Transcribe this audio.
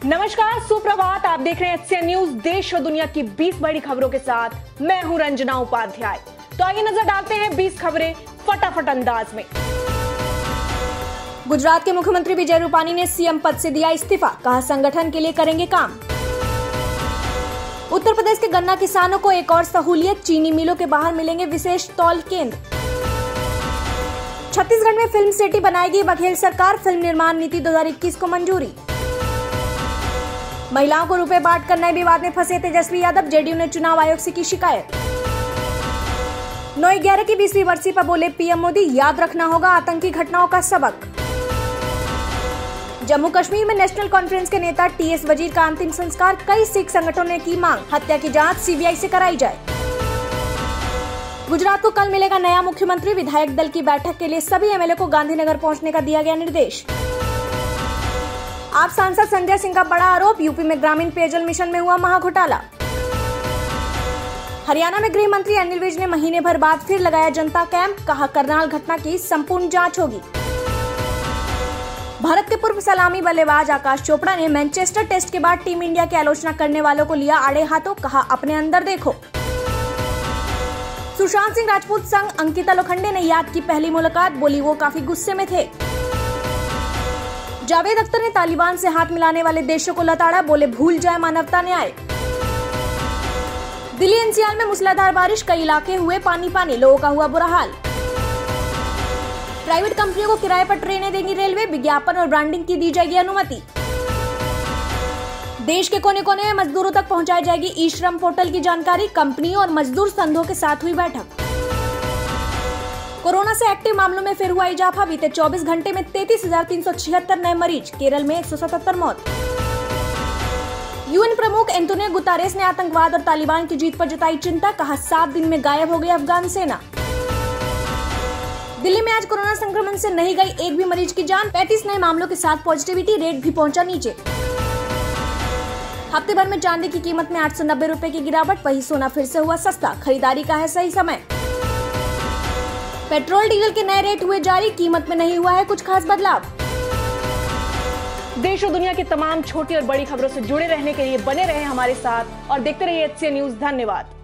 नमस्कार, सुप्रभात। आप देख रहे हैं एचसीएन न्यूज, देश और दुनिया की 20 बड़ी खबरों के साथ मैं हूं रंजना उपाध्याय। तो आइए नजर डालते हैं 20 खबरें फटाफट अंदाज में। गुजरात के मुख्यमंत्री विजय रूपानी ने सीएम पद से दिया इस्तीफा, कहा संगठन के लिए करेंगे काम। उत्तर प्रदेश के गन्ना किसानों को एक और सहूलियत, चीनी मिलों के बाहर मिलेंगे विशेष तौल केंद्र। छत्तीसगढ़ में फिल्म सिटी बनाएगी बघेल सरकार, फिल्म निर्माण नीति 2021 को मंजूरी। महिलाओं को रुपए बांट कर नए विवाद में फंसे तेजस्वी यादव, जेडीयू ने चुनाव आयोग से की शिकायत। 9/11 की 20वीं बरसी पर बोले पीएम मोदी, याद रखना होगा आतंकी घटनाओं का सबक। जम्मू कश्मीर में नेशनल कॉन्फ्रेंस के नेता टीएस वजीर का अंतिम संस्कार, कई सिख संगठनों ने की मांग, हत्या की जांच सीबीआई से कराई जाए। गुजरात को कल मिलेगा नया मुख्यमंत्री, विधायक दल की बैठक के लिए सभी एमएलए को गांधीनगर पहुंचने का दिया गया निर्देश। आप सांसद संजय सिंह का बड़ा आरोप, यूपी में ग्रामीण पेयजल मिशन में हुआ महाघोटाला। हरियाणा में गृह मंत्री अनिल विज ने महीने भर बाद फिर लगाया जनता कैंप, कहा करनाल घटना की संपूर्ण जांच होगी। भारत के पूर्व सलामी बल्लेबाज आकाश चोपड़ा ने मैनचेस्टर टेस्ट के बाद टीम इंडिया की आलोचना करने वालों को लिया आड़े हाथों, कहा अपने अंदर देखो। सुशांत सिंह राजपूत संग अंकिता लोखंडे ने याद की पहली मुलाकात, बोली वो काफी गुस्से में थे। जावेद अख्तर ने तालिबान से हाथ मिलाने वाले देशों को लताड़ा, बोले भूल जाए मानवता न्याय। दिल्ली एनसीआर में मूसलाधार बारिश, कई इलाके हुए पानी, लोगों का हुआ बुरा हाल। प्राइवेट कंपनियों को किराए पर ट्रेनें देंगी रेलवे, विज्ञापन और ब्रांडिंग की दी जाएगी अनुमति। देश के कोने कोने में मजदूरों तक पहुंचाई जाएगी ई श्रम पोर्टल की जानकारी, कंपनियों और मजदूर संघों के साथ हुई बैठक। कोरोना से एक्टिव मामलों में फिर हुआ इजाफा, बीते 24 घंटे में 33,376 नए मरीज, केरल में 177 मौत। यूएन प्रमुख एंटोनियो गुतारेस ने आतंकवाद और तालिबान की जीत पर जताई चिंता, कहा 7 दिन में गायब हो गई अफगान सेना। दिल्ली में आज कोरोना संक्रमण से नहीं गई एक भी मरीज की जान, 35 नए मामलों के साथ पॉजिटिविटी रेट भी पहुंचा नीचे। हफ्ते भर में चांदी की कीमत में 890 रुपए की गिरावट, वही सोना फिर से हुआ सस्ता, खरीदारी का है सही समय। पेट्रोल डीजल के नए रेट हुए जारी, कीमत में नहीं हुआ है कुछ खास बदलाव। देश और दुनिया की तमाम छोटी और बड़ी खबरों से जुड़े रहने के लिए बने रहे हमारे साथ और देखते रहिए एचसीएन न्यूज। धन्यवाद।